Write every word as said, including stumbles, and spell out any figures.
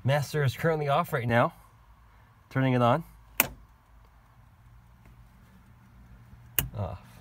Master is currently off right now. Turning it on. Oh,